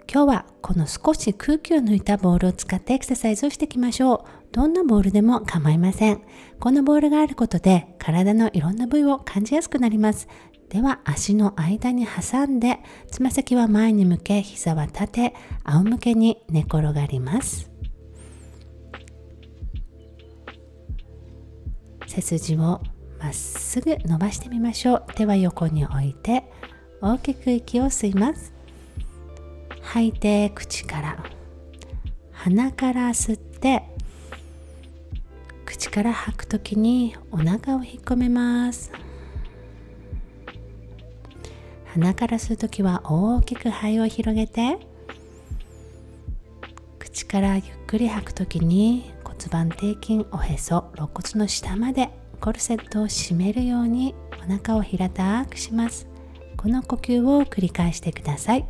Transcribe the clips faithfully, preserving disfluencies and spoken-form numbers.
今日はこの少し空気を抜いたボールを使ってエクササイズをしていきましょう。どんなボールでも構いません。このボールがあることで体のいろんな部位を感じやすくなります。では足の間に挟んで、つま先は前に向け、膝は縦、仰向けに寝転がります。背筋をまっすぐ伸ばしてみましょう。手は横に置いて大きく息を吸います。吐いて口から、鼻から吸って口から吐くときにお腹を引っ込めます。鼻から吸うときは大きく肺を広げて、口からゆっくり吐くときに骨盤底筋、おへそ、肋骨の下までコルセットを締めるようにお腹を平たくします。この呼吸を繰り返してください。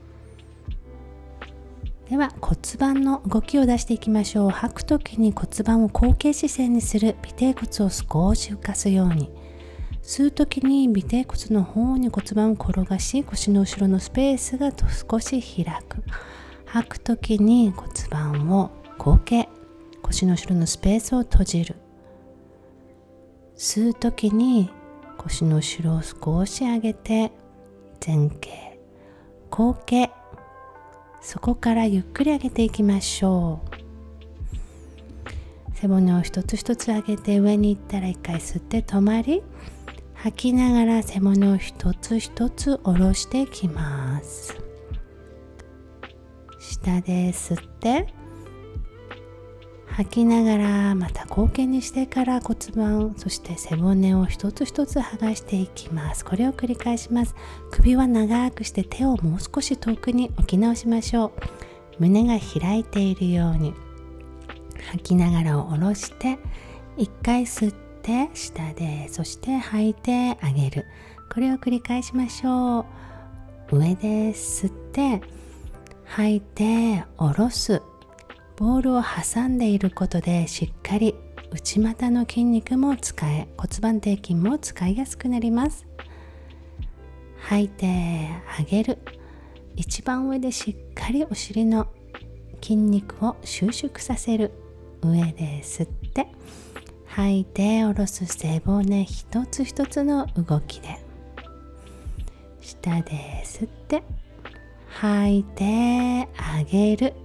では骨盤の動きを出していきましょう。吐くときに骨盤を後傾姿勢にする、尾てい骨を少し浮かすように。吸うときに尾てい骨の方に骨盤を転がし、腰の後ろのスペースが少し開く。吐くときに骨盤を後傾、腰の後ろのスペースを閉じる。吸うときに腰の後ろを少し上げて前傾、後傾、そこからゆっくり上げていきましょう。背骨を一つ一つ上げて上に行ったら一回吸って止まり、吐きながら背骨を一つ一つ下ろしていきます。下で吸って吐きながらまた後傾にしてから骨盤、そして背骨を一つ一つ剥がしていきます。これを繰り返します。首は長くして手をもう少し遠くに置き直しましょう。胸が開いているように吐きながら下ろして、一回吸って下で、そして吐いてあげる。これを繰り返しましょう。上で吸って吐いて下ろす。ボールを挟んでいることでしっかり内股の筋肉も使え、骨盤底筋も使いやすくなります。吐いてあげる。一番上でしっかりお尻の筋肉を収縮させる。上で吸って吐いて下ろす。背骨一つ一つの動きで、下で吸って吐いてあげる。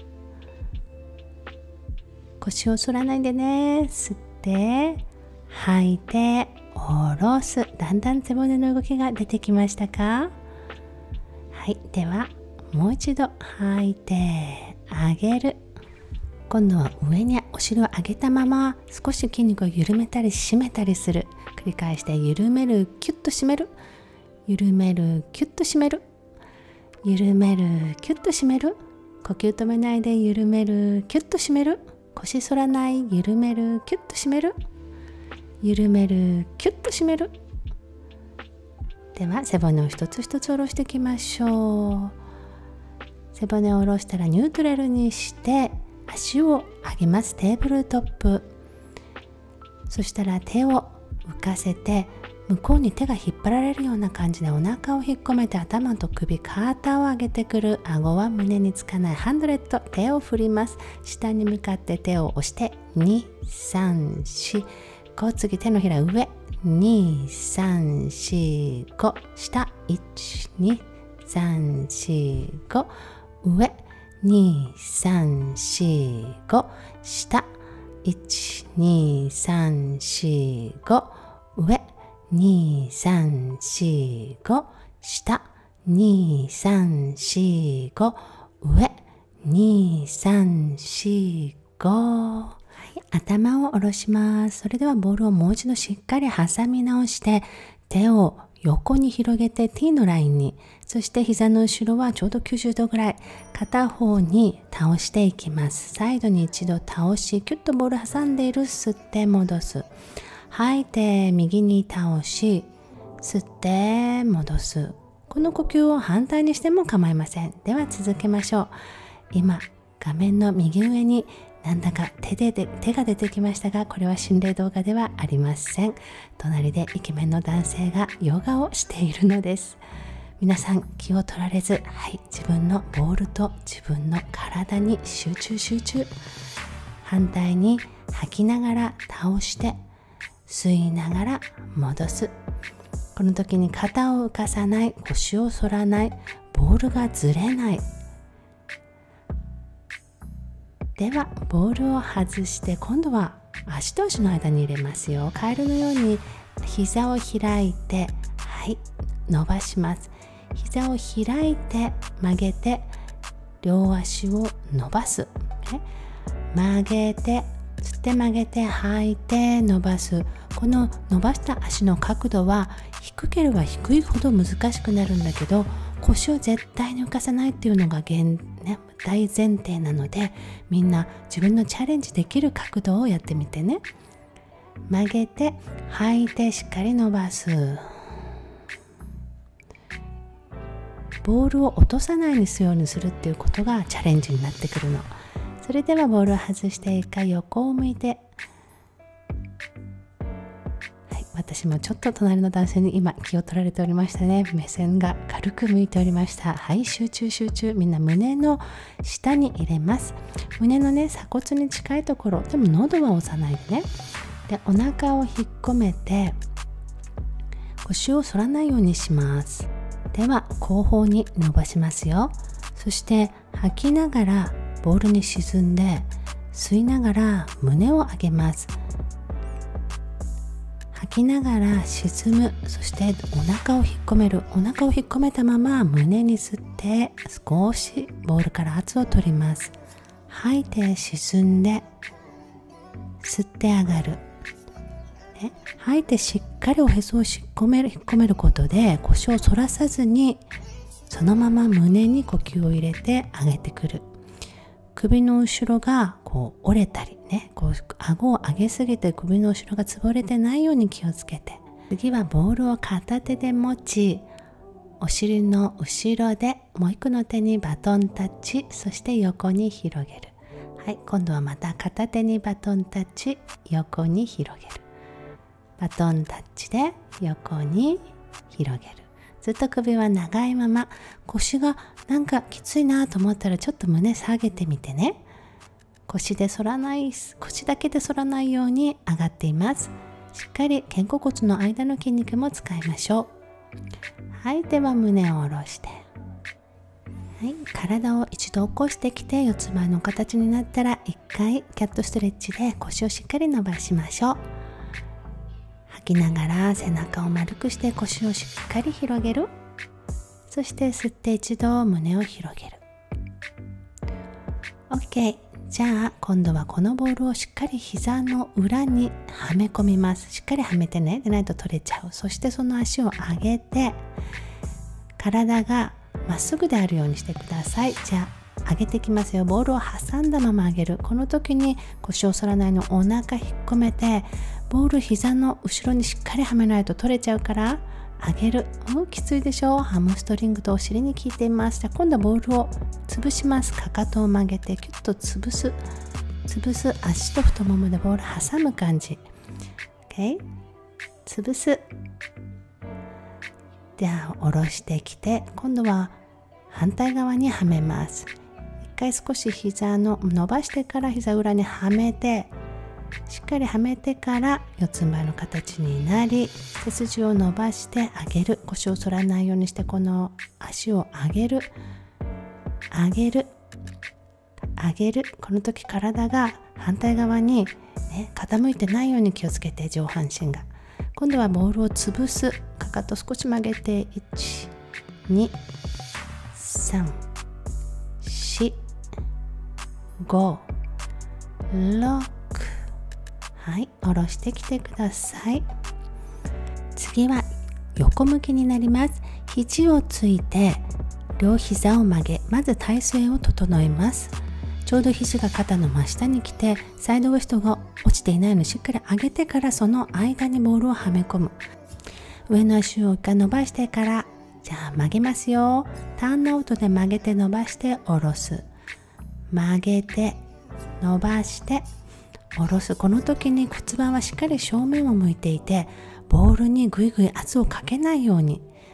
腰を反らないでね。吸って吐いて下ろす。だんだん背骨の動きが出てきましたか？はい、ではもう一度吐いてあげる。今度は上にお尻を上げたまま少し筋肉を緩めたり締めたりする。繰り返して緩める、キュッと締める、緩める、キュッと締める、緩める、キュッと締める。呼吸止めないで緩める、キュッと締める。腰反らない、緩める、キュッと締める、緩める、キュッと締める。では背骨を一つ一つ下ろしていきましょう。背骨を下ろしたらニュートラルにして足を上げます。テーブルトップ。そしたら手を浮かせて向こうに手が引っ張られるような感じでお腹を引っ込めて、頭と首、肩を上げてくる。顎は胸につかない。ハンドレット、手を振ります。下に向かって手を押してに、さん、よん、ご。次手のひら上、に、さん、よん、ご。下、いち、に、さん、よん、ご。上、に、さん、よん、ご。下、いち、に、さん、よん、ご。上、に、さん、よん、ご。下、に、さん、よん、ご。上、に、さん、よん、ご。はい、頭を下ろします。それではボールをもう一度しっかり挟み直して、手を横に広げて T のラインに、そして膝の後ろはちょうどきゅうじゅうどぐらい、片方に倒していきます。サイドに一度倒し、キュッとボール挟んでいる。吸って戻す。吐いて右に倒し、吸って戻す。この呼吸を反対にしても構いません。では続けましょう。今画面の右上になんだか手でで手が出てきましたが、これは心霊動画ではありません。隣でイケメンの男性がヨガをしているのです。 皆さん気を取られず、はい、自分のボールと自分の体に集中集中。反対に吐きながら倒して吸いながら戻す。この時に肩を浮かさない、腰を反らない、ボールがずれない。ではボールを外して今度は足と足の間に入れますよ。カエルのように膝を開いて、はい、伸ばします。膝を開いて曲げて両足を伸ばす、ね、曲げて吸って曲げて吐いて伸ばす。この伸ばした足の角度は低ければ低いほど難しくなるんだけど、腰を絶対に浮かさないっていうのが現、ね、大前提なので、みんな自分のチャレンジできる角度をやってみてね。曲げて吐いてしっかり伸ばす。ボールを落とさないようにするっていうことがチャレンジになってくるの。それではボールを外して一回横を向いて、はい、私もちょっと隣の男性に今気を取られておりましたね。目線が軽く向いておりました。はい、集中集中。みんな胸の下に入れます。胸のね、鎖骨に近いところ、でも喉は押さないでね。で、お腹を引っ込めて腰を反らないようにします。では後方に伸ばしますよ。そして吐きながらボールに沈んで、吸いながら胸を上げます。吐きながら沈む。そしてお腹を引っ込める。お腹を引っ込めたまま胸に吸って少しボールから圧を取ります。吐いて沈んで吸って上がる、ね、吐いてしっかりおへそを引っ込める引っ込めることで腰を反らさずにそのまま胸に呼吸を入れて上げてくる。首の後ろがこう折れたりね、こう顎を上げすぎて首の後ろが潰れてないように気をつけて、次はボールを片手で持ち、お尻の後ろでもう一個の手にバトンタッチ、そして横に広げる。はい、今度はまた片手にバトンタッチ、横に広げる。バトンタッチで横に広げる。ずっと首は長いまま、腰がなんかきついなと思ったらちょっと胸下げてみてね。腰で反らない、腰だけで反らないように上がっています。しっかり肩甲骨の間の筋肉も使いましょう。はい、では胸を下ろして、はい、体を一度起こしてきて四つ前の形になったら一回キャットストレッチで腰をしっかり伸ばしましょう。吐きながら背中を丸くして腰をしっかり広げる。そして吸って一度胸を広げる。 OK。 じゃあ今度はこのボールをしっかり膝の裏にはめ込みます。しっかりはめてね、でないと取れちゃう。そしてその足を上げて体がまっすぐであるようにしてください。じゃあ上げていきますよ。ボールを挟んだまま上げる。この時に腰を反らないの、お腹引っ込めてボール膝の後ろにしっかりはめないと取れちゃうから上げる。うん、きついでしょう。ハムストリングとお尻に効いています。じゃあ今度はボールを潰します。かかとを曲げてキュッと潰す潰す。足と太ももでボール挟む感じ。 OK。 潰す。では下ろしてきて今度は反対側にはめます。一回少し膝の伸ばしてから膝裏にはめて、しっかりはめてから四つん這いの形になり、背筋を伸ばして上げる。腰を反らないようにしてこの足を上げる上げる上げる。この時体が反対側に、ね、傾いてないように気をつけて、上半身が。今度はボールを潰す。かかと少し曲げていち、に、さん、し、ご、ろく。はい、下ろしてきてください。次は横向きになります。肘をついて両膝を曲げ、まず体勢を整えます。ちょうど肘が肩の真下に来て、サイドウエストが落ちていないのでしっかり上げてからその間にボールをはめ込む。上の足を一回伸ばしてから、じゃあ曲げますよ。ターンアウトで曲げて伸ばして下ろす。曲げて伸ばして下ろす。この時に骨盤はしっかり正面を向いていて、ボールにぐいぐい圧をかけないように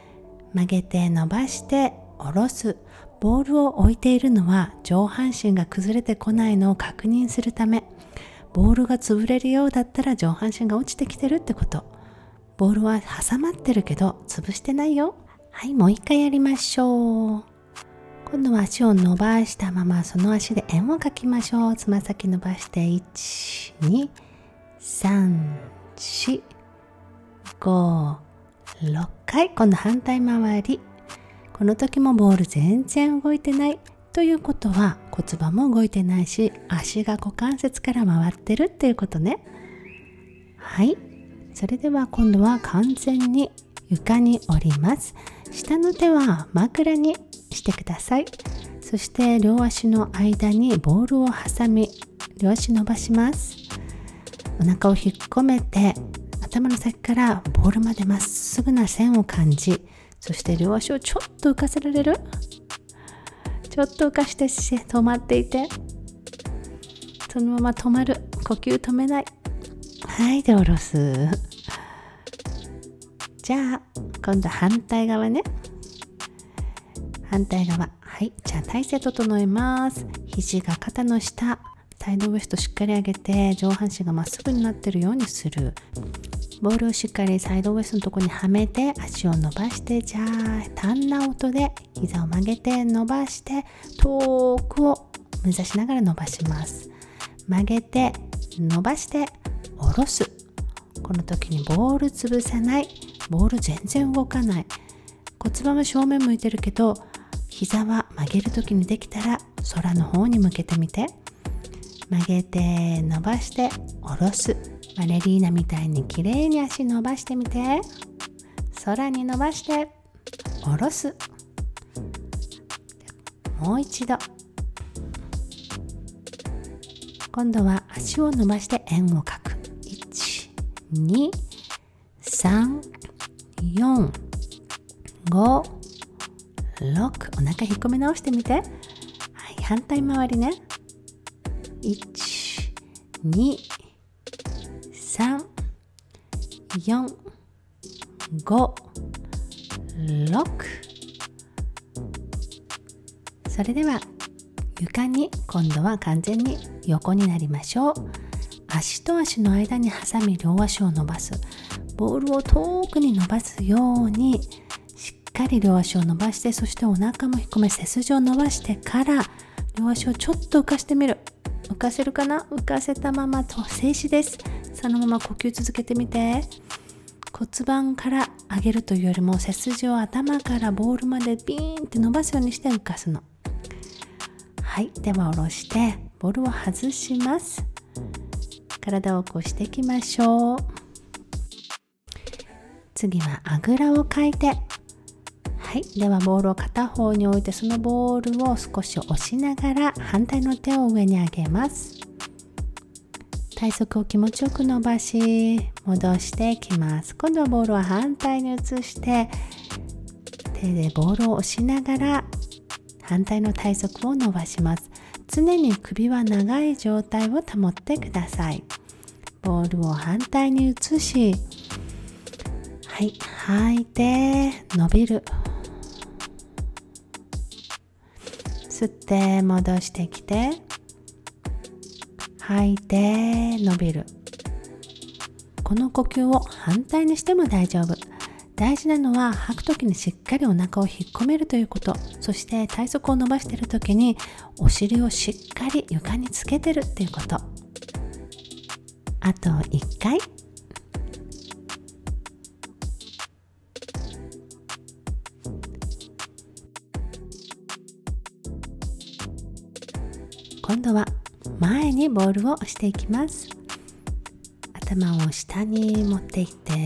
曲げて伸ばして下ろす。ボールを置いているのは上半身が崩れてこないのを確認するため。ボールが潰れるようだったら上半身が落ちてきてるってこと。ボールは挟まってるけど潰してないよ。はい、もう一回やりましょう。今度は足を伸ばしたままその足で円を描きましょう。つま先伸ばしていち、に、さん、よん、ご、ろっかい。今度反対回り。この時もボール全然動いてない。ということは骨盤も動いてないし、足が股関節から回ってるっていうことね。はい。それでは今度は完全に床に降ります。下の手は枕にしてください。そして両足の間にボールを挟み、両足伸ばします。お腹を引っ込めて、頭の先からボールまでまっすぐな線を感じ、そして両足をちょっと浮かせられる？ちょっと浮かして止まっていて、そのまま止まる。呼吸止めない。はい、で下ろす。じゃあ今度反対側ね。反対側。はい、じゃあ体勢整えます。肘が肩の下、サイドウエストしっかり上げて上半身がまっすぐになっているようにする。ボールをしっかりサイドウエストのところにはめて足を伸ばして、じゃあ単な音で膝を曲げて伸ばして遠くを目指しながら伸ばします。曲げて伸ばして下ろす。この時にボール潰さない。ボール全然動かない。骨盤は正面向いてるけど、膝は曲げる時にできたら空の方に向けてみて。曲げて伸ばして下ろす。バレリーナみたいにきれいに足伸ばしてみて。空に伸ばして下ろす。もう一度。今度は足を伸ばして円を描く。いち、に、さん、よん、ご、ろく。お腹引っ込め直してみて。はい、反対回りね。いち、に、さん、よん、ご、ろく。それでは床に今度は完全に横になりましょう。足と足の間に挟み両足を伸ばす。ボールを遠くに伸ばすようにしっかり両足を伸ばして、そしてお腹も引っ込め背筋を伸ばしてから両足をちょっと浮かしてみる。浮かせるかな？浮かせたままと静止です。そのまま呼吸続けてみて。骨盤から上げるというよりも背筋を頭からボールまでビーンって伸ばすようにして浮かすの。はい、では下ろしてボールを外します。体を起こしていきましょう。次はあぐらをかいて、はい、ではボールを片方に置いて、そのボールを少し押しながら反対の手を上に上げます。体側を気持ちよく伸ばし戻していきます。今度はボールを反対に移して手でボールを押しながら反対の体側を伸ばします。常に首は長い状態を保ってください。ボールを反対に移し、はい、吐いて伸びる。吸って戻してきて、吐いて伸びる。この呼吸を反対にしても大丈夫。大事なのは吐くときにしっかりお腹を引っ込めるということ。そして体側を伸ばしているときにお尻をしっかり床につけてるっていうこと。あといっかい。今度は前にボールを押していきます。頭を下に持っていって、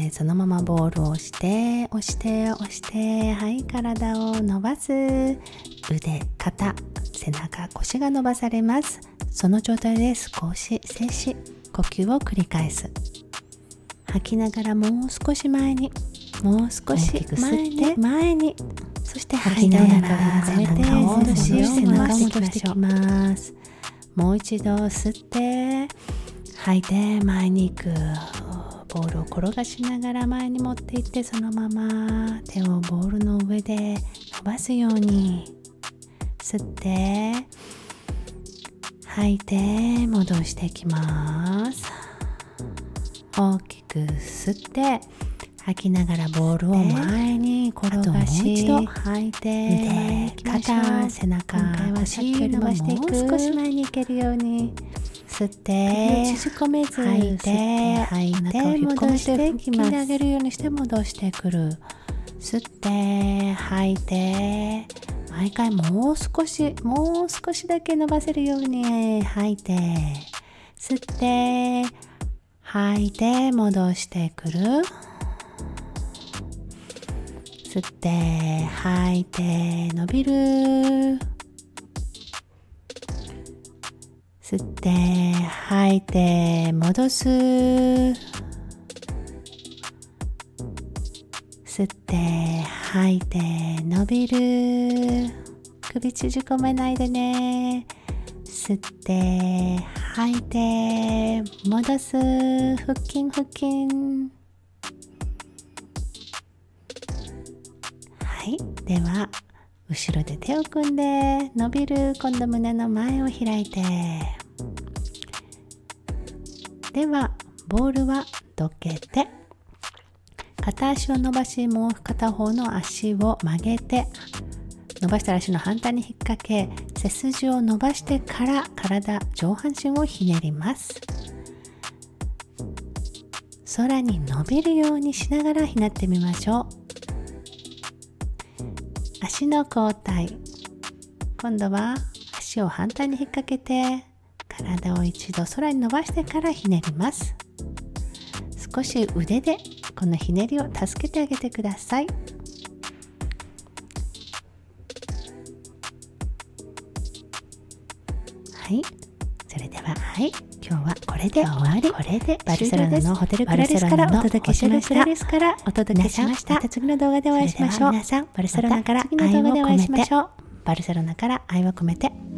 そのままボールを押して押して押して、はい、体を伸ばす。腕、肩、背中、腰が伸ばされます。その状態で少し静止、呼吸を繰り返す。吐きながらもう少し前に、もう少し前に前に、そして吐きながら背中を戻し背中を戻していきます。もう一度吸って吐いて前に行く。 ボールを転がしながら前に持っていって、そのまま手をボールの上で伸ばすように吸って吐いて戻していきます。大きく吸って吐きながらボールを前に転がし、もう一度吐いて腕、肩、背中、腰伸ばしていく。もう少し前に行けるように吸って縮めず吐いて吐いて戻していきます。引き上げるようにして戻してくる。吸って吐いて、毎回もう少しもう少しだけ伸ばせるように吐いて吸って吐いて戻してくる。吸って吐いて伸びる。吸って吐いて戻す。吸って吐いて伸びる。首縮こめないでね。吸って吐いて戻す。腹筋腹筋。はい、では後ろで手を組んで伸びる。今度胸の前を開いて、ではボールはどけて、片足を伸ばし、もう片方の足を曲げて、伸ばした足の反対に引っ掛け、背筋を伸ばしてから体上半身をひねります。空に伸びるようにしながらひねってみましょう。足の交代。今度は足を反対に引っ掛けて、体を一度空に伸ばしてからひねります。少し腕でこのひねりを助けてあげてください。はい、それでは、はい、今日はこれで終わり。これでバルセロナのホテルクラリスからお届けしました。ホテルクラリスからお届けしました。また次の動画でお会いしましょう。皆さん、バルセロナから愛を込めて、バルセロナから愛を込めて。